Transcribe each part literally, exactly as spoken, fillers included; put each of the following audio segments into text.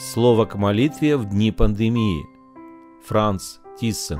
Слово к молитве в дни пандемии. Франц Тиссен.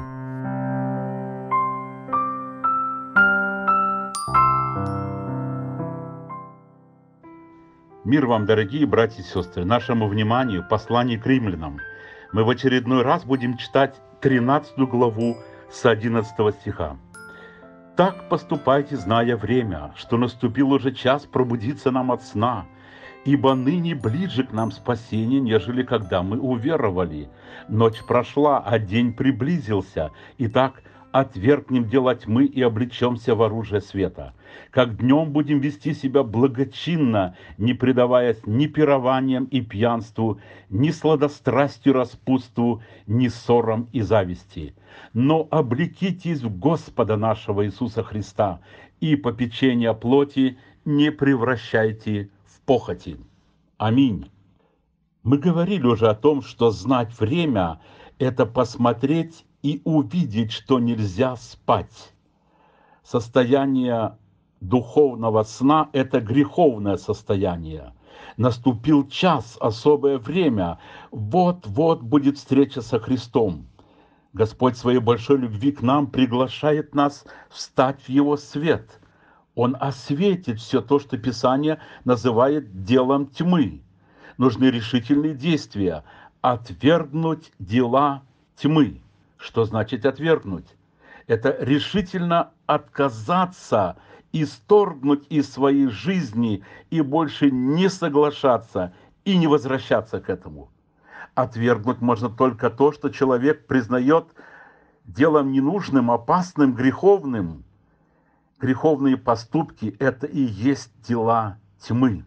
Мир вам, дорогие братья и сестры! Нашему вниманию послание к римлянам. Мы в очередной раз будем читать тринадцатую главу с одиннадцатого стиха. «Так поступайте, зная время, что наступил уже час пробудиться нам от сна, ибо ныне ближе к нам спасение, нежели когда мы уверовали. Ночь прошла, а день приблизился. Итак, отвергнем дела тьмы и облечемся в оружие света. Как днем будем вести себя благочинно, не предаваясь ни пированиям и пьянству, ни сладострастию распутству, ни ссорам и зависти. Но облекитесь в Господа нашего Иисуса Христа, и попечение плоти не превращайте в похоти». Аминь. Мы говорили уже о том, что знать время – это посмотреть и увидеть, что нельзя спать. Состояние духовного сна – это греховное состояние. Наступил час, особое время. Вот-вот будет встреча со Христом. Господь своей большой любви к нам приглашает нас встать в Его свет. Он осветит все то, что Писание называет делом тьмы. Нужны решительные действия. Отвергнуть дела тьмы. Что значит отвергнуть? Это решительно отказаться, исторгнуть из своей жизни и больше не соглашаться и не возвращаться к этому. Отвергнуть можно только то, что человек признает делом ненужным, опасным, греховным. Греховные поступки – это и есть дела тьмы.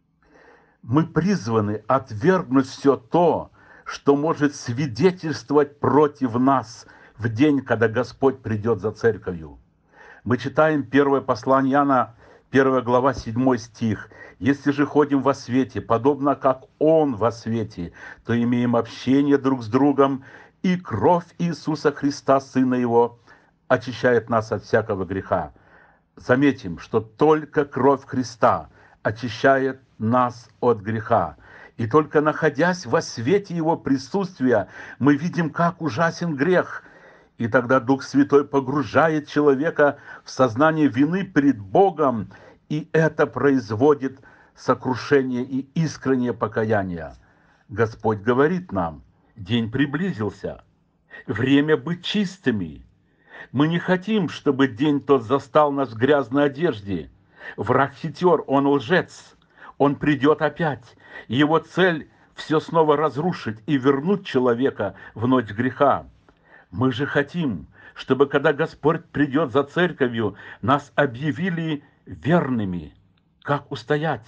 Мы призваны отвергнуть все то, что может свидетельствовать против нас в день, когда Господь придет за церковью. Мы читаем первое послание Иоанна, первая глава, седьмой стих. «Если же ходим во свете, подобно как Он во свете, то имеем общение друг с другом, и кровь Иисуса Христа, Сына Его, очищает нас от всякого греха». Заметим, что только кровь Христа очищает нас от греха. И только находясь во свете Его присутствия, мы видим, как ужасен грех. И тогда Дух Святой погружает человека в сознание вины перед Богом, и это производит сокрушение и искреннее покаяние. Господь говорит нам: день приблизился, время быть чистыми. Мы не хотим, чтобы день тот застал нас в грязной одежде. Враг хитер, он лжец, он придет опять. Его цель – все снова разрушить и вернуть человека в ночь греха. Мы же хотим, чтобы, когда Господь придет за церковью, нас объявили верными. Как устоять?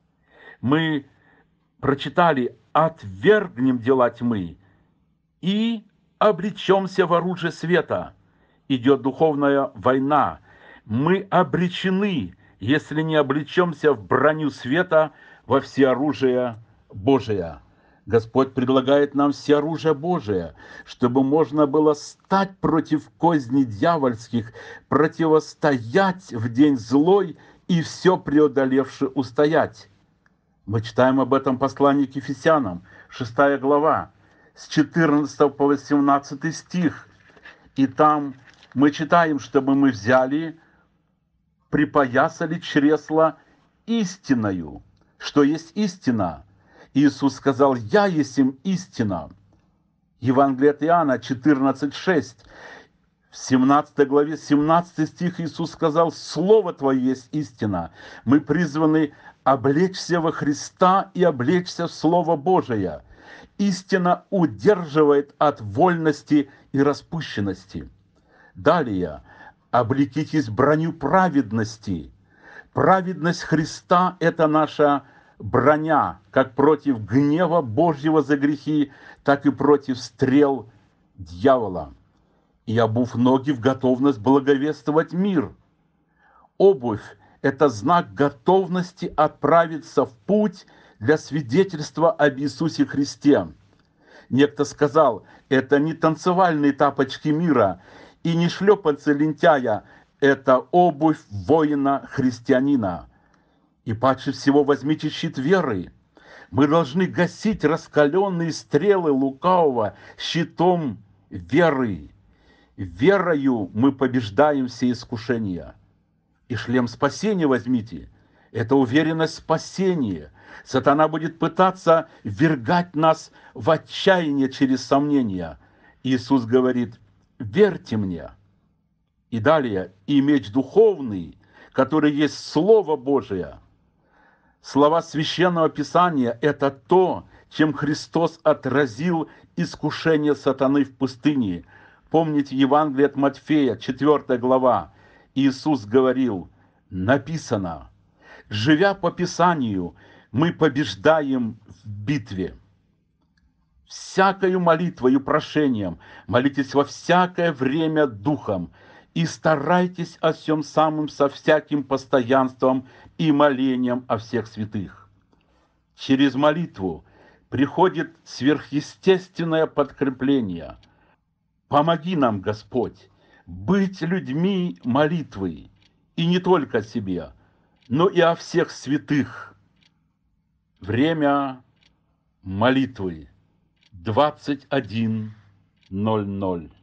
Мы прочитали: «Отвергнем дела тьмы и облечемся в оружие света». Идет духовная война. Мы обречены, если не облечемся в броню света, во всеоружие Божие. Господь предлагает нам всеоружие Божие, чтобы можно было стать против козней дьявольских, противостоять в день злой и все преодолевши устоять. Мы читаем об этом послании к Ефесянам, шестая глава, с четырнадцатого по восемнадцатый стих. И там мы читаем, чтобы мы взяли, припоясали чресла истиною. Что есть истина? Иисус сказал: «Я есть им истина». Евангелие от Иоанна четырнадцать шесть. В семнадцатой главе, семнадцатый стих, Иисус сказал: «Слово Твое есть истина». Мы призваны облечься во Христа и облечься в Слово Божие. Истина удерживает от вольности и распущенности. Далее: облекитесь в броню праведности. Праведность Христа – это наша броня, как против гнева Божьего за грехи, так и против стрел дьявола. И обув ноги в готовность благовествовать мир. Обувь – это знак готовности отправиться в путь для свидетельства об Иисусе Христе. Некто сказал: это не танцевальные тапочки мира и не шлепанцы лентяя, это обувь воина-христианина. И паче всего возьмите щит веры. Мы должны гасить раскаленные стрелы лукавого щитом веры. Верою мы побеждаем все искушения. И шлем спасения возьмите. Это уверенность спасения. Сатана будет пытаться ввергать нас в отчаяние через сомнения. Иисус говорит: верьте мне. И далее, и меч духовный, который есть Слово Божие. Слова Священного Писания – это то, чем Христос отразил искушение сатаны в пустыне. Помните Евангелие от Матфея, четвёртая глава. Иисус говорил: написано, живя по Писанию, мы побеждаем в битве. Всякою молитвою, прошением, молитесь во всякое время духом, и старайтесь о всем самом со всяким постоянством и молением о всех святых. Через молитву приходит сверхъестественное подкрепление. Помоги нам, Господь, быть людьми молитвы, и не только о себе, но и о всех святых. Время молитвы двадцать один ноль ноль.